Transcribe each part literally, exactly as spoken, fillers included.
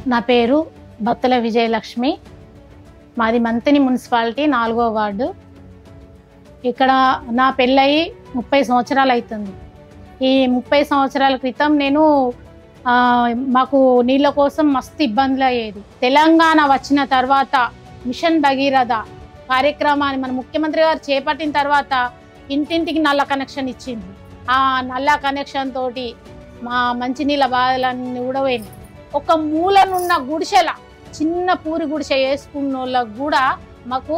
నా పేరు బత్తల విజయలక్ష్మి. మాది మంతిని మున్సిపాలిటీ నాలుగో వార్డు. ఇక్కడ నా పెళ్ళయి ముప్పై సంవత్సరాలు అవుతుంది. ఈ ముప్పై సంవత్సరాల క్రితం నేను మాకు నీళ్ళ కోసం మస్తు ఇబ్బందులు అయ్యేది. తెలంగాణ వచ్చిన తర్వాత మిషన్ భగీరథ కార్యక్రమాన్ని మన ముఖ్యమంత్రి గారు చేపట్టిన తర్వాత ఇంటింటికి నల్ల కనెక్షన్ ఇచ్చింది. ఆ నల్ల కనెక్షన్ తోటి మా మంచినీళ్ళ బాధలన్నీ కూడా పోయినాయి. ఒక మూలనున్న గుడిసెల చిన్న పూరి గుడిసె వేసుకున్న వాళ్ళకు కూడా మాకు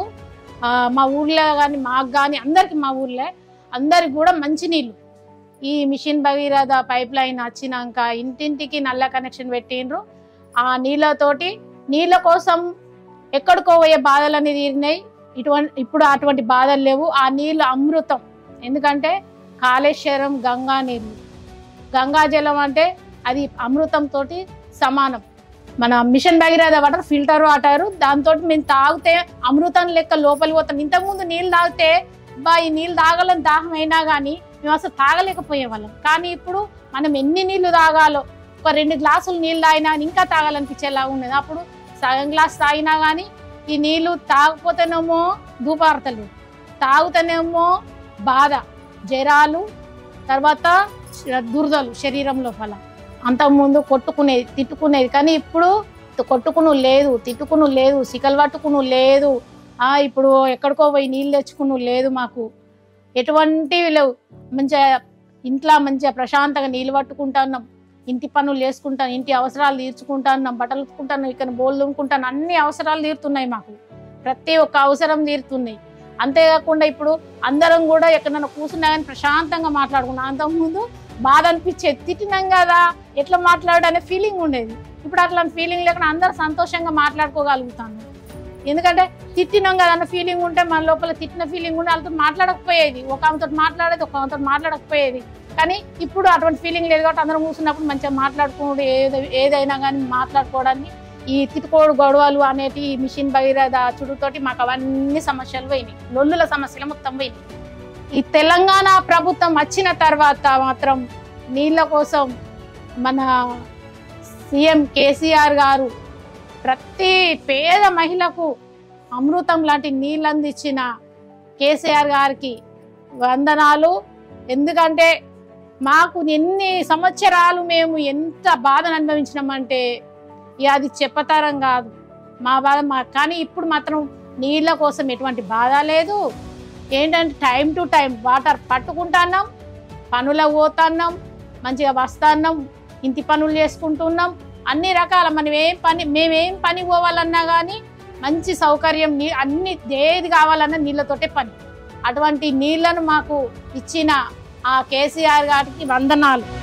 మా ఊర్లో కానీ మాకు కానీ అందరికి మా ఊర్లో అందరికి కూడా మంచినీళ్ళు ఈ మిషన్ భగీరథ పైప్ లైన్ వచ్చినాక ఇంటింటికి నల్ల కనెక్షన్ పెట్టిండ్రు. ఆ నీళ్ళతోటి నీళ్ళ కోసం ఎక్కడికో పోయే బాధలన్నీ తీరినాయి. ఇటువంటి ఇప్పుడు అటువంటి బాధలు లేవు. ఆ నీళ్ళు అమృతం. ఎందుకంటే కాళేశ్వరం గంగా నీళ్ళు, గంగా జలం అంటే అది అమృతంతో సమానం. మన mission Bhagiratha water filter water, దాంతో మేము తాగితే అమృతం లెక్క లోపలికి పోతాం. ఇంతకుముందు నీళ్ళు తాగితే బా ఈ నీళ్ళు తాగాలని దాహం అయినా కానీ మేము అసలు తాగలేకపోయే వాళ్ళం. కానీ ఇప్పుడు మనం ఎన్ని నీళ్లు తాగాలో, ఒక రెండు గ్లాసులు నీళ్ళు తాగినా ఇంకా తాగాలనిపించేలాగా ఉన్నది. అప్పుడు సగం గ్లాస్ తాగినా కానీ ఈ నీళ్ళు తాగకపోతేనేమో ధూపార్తలు, తాగుతేనేమో బాధ, జ్వరాలు, తర్వాత దురదలు శరీరం లోపల. అంతకుముందు కొట్టుకునేది తిట్టుకునేది, కానీ ఇప్పుడు కొట్టుకును లేదు, తిట్టుకును లేదు, సికలు పట్టుకును లేదు. ఇప్పుడు ఎక్కడికో పోయి నీళ్ళు తెచ్చుకును లేదు. మాకు ఎటువంటివి లేవు. మంచిగా ఇంట్లో మంచిగా ప్రశాంతంగా నీళ్ళు పట్టుకుంటున్నాం, ఇంటి పనులు చేసుకుంటాను, ఇంటి అవసరాలు తీర్చుకుంటున్నాం, బట్టలు ఉతుకుంటాను, ఇక్కడ బోళ్ళు దుమ్ముకుంటాను, అన్ని అవసరాలు తీరుతున్నాయి. మాకు ప్రతి ఒక్క అవసరం తీరుతున్నాయి. అంతేకాకుండా ఇప్పుడు అందరం కూడా ఎక్కడన్నా కూర్చున్నా కానీ ప్రశాంతంగా మాట్లాడుకున్నాం. అంతకుముందు బాధ అనిపించేది, తిట్టినాం కదా ఎట్లా మాట్లాడు అనే ఫీలింగ్ ఉండేది. ఇప్పుడు అట్లాంటి ఫీలింగ్ లేకుండా అందరూ సంతోషంగా మాట్లాడుకోగలుగుతాను. ఎందుకంటే తిట్టినాం కదా అన్న ఫీలింగ్ ఉంటే మన లోపల తిట్టిన ఫీలింగ్ ఉంటే వాళ్ళతో మాట్లాడకపోయేది. ఒక ఆమెతో మాట్లాడేది, ఒక ఆమెతో మాట్లాడకపోయేది. కానీ ఇప్పుడు అటువంటి ఫీలింగ్ లేదు కాబట్టి అందరం కూర్చున్నప్పుడు మంచిగా మాట్లాడుకోవడం, ఏది ఏదైనా కానీ మాట్లాడుకోవడానికి ఈ తిట్టుకోడు గొడవలు అనేటి ఈ మిషన్ భగీరథ చుడుతోటి మాకు అవన్నీ సమస్యలు పోయినాయి. లొల్లుల సమస్యలు మొత్తం పోయినాయి. ఈ తెలంగాణ ప్రభుత్వం వచ్చిన తర్వాత మాత్రం నీళ్ళ కోసం మన సీఎం కేసీఆర్ గారు ప్రతి పేద మహిళకు అమృతం లాంటి నీళ్ళు అందించిన కేసీఆర్ గారికి వందనాలు. ఎందుకంటే మాకు ఎన్ని సంవత్సరాలు మేము ఎంత బాధను అనుభవించినామంటే అది చెప్పతరం కాదు మా బాధ. మా కానీ ఇప్పుడు మాత్రం నీళ్ళ కోసం ఎటువంటి బాధ లేదు. ఏంటంటే టైం టు టైం వాటర్ పట్టుకుంటున్నాం, పనులకు పోతున్నాం, మంచిగా వస్తున్నాం, ఇంటి పనులు చేసుకుంటున్నాం, అన్ని రకాల మనం ఏం పని మేమేం పని పోవాలన్నా కానీ మంచి సౌకర్యం, నీ అన్ని ఏది కావాలన్నా నీళ్ళతోటే పని. అటువంటి నీళ్లను మాకు ఇచ్చిన ఆ కేసీఆర్ గారికి వందనాలు.